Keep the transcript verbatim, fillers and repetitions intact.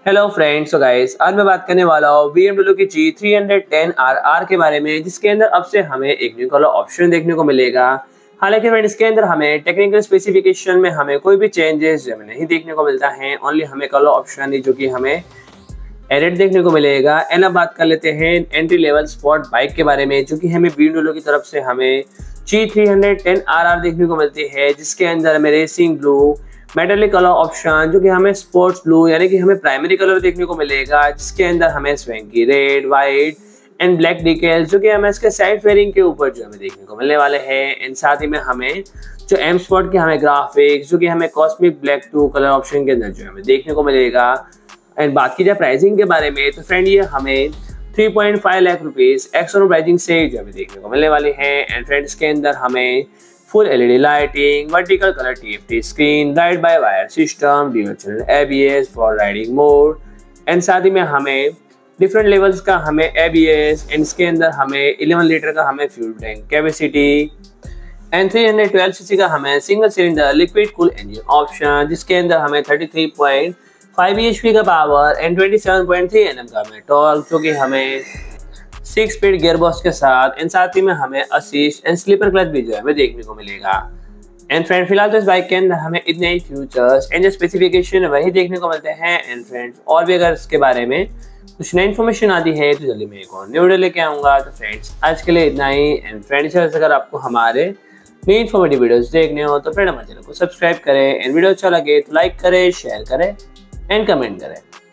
Hello friends, so guys आज मैं बात करने वाला हूँ बी एम डब्ल्यू की G three ten R R के बारे में, जिसके अंदर अब से हमें एक न्यू कलर ऑप्शन देखने को मिलेगा। हालांकि फ्रेंड्स इसके अंदर हमें टेक्निकल स्पेसिफिकेशन में हमें कोई भी चेंजेस हमें नहीं देखने को मिलता है, ओनली हमें कलर ऑप्शन जो कि हमें एडिट देखने को मिलेगा। एंड अब बात कर लेते हैं एंट्री लेवल स्पोर्ट बाइक के बारे में, जो कि हमें बी एम डब्ल्यू की तरफ से हमें G three ten R R देखने को मिलती है, जिसके अंदर हमें racing blue metallic colour option जो कि हमें स्पोर्ट्स ब्लू यानी कि हमें प्राइमरी कलर देखने को मिलेगा, जिसके अंदर हमें swanky red, white and black details जो कि हमें इसके साइड फेयरिंग के ऊपर जो हमें देखने को मिलने वाले हैं। एंड साथ ही में हमें जो एम स्पॉट के हमें ग्राफिक्स जो कि हमें cosmic black two colour option के अंदर जो हमें देखने को मिलेगा। एंड बात की जाए प्राइसिंग के बारे में तो फ्रेंड ये हमें three point five lakh rupees external pricing से जो हमें देखने को मिलने वाले हैं। एंड फ्रेंड्स के अंदर हमें full LED lighting, vertical colour TFT screen, ride by wire system, dual channel ABS for riding mode and साथ ही में हमें डिफरेंट लेवल्स का हमें एबीएस एंड इसके अंदर हमें इलेवन लीटर का हमें fuel tank capacity and three hundred twelve CC का हमें single cylinder liquid cool engine option, जिसके अंदर हमें thirty three point five BHP का power and twenty seven point three NM का हमें टॉर्क जो कि हमें सिक्स स्पीड गियरबॉक्स के साथ एंड साथ ही में हमें असिस्ट एंड स्लीपर क्लच भी जो है हमें देखने को मिलेगा। एंड फ्रेंड फिलहाल तो इस बाइक के अंदर हमें इतने ही फीचर्स एंड जो स्पेसिफिकेशन वही देखने को मिलते हैं। एंड फ्रेंड्स और भी अगर इसके बारे में कुछ नई इन्फॉर्मेशन आती है तो जल्दी मैं एक और न्यू वीडियो लेके आऊँगा। तो फ्रेंड्स आज के लिए इतना ही। एंड फ्रेंड्स अगर आपको हमारे नई इन्फॉर्मेटिव वीडियोस देखने हो तो फ्रेंड हमारे चैनल को सब्सक्राइब करें एंड वीडियो अच्छा लगे तो लाइक करें, शेयर करें एंड कमेंट करें।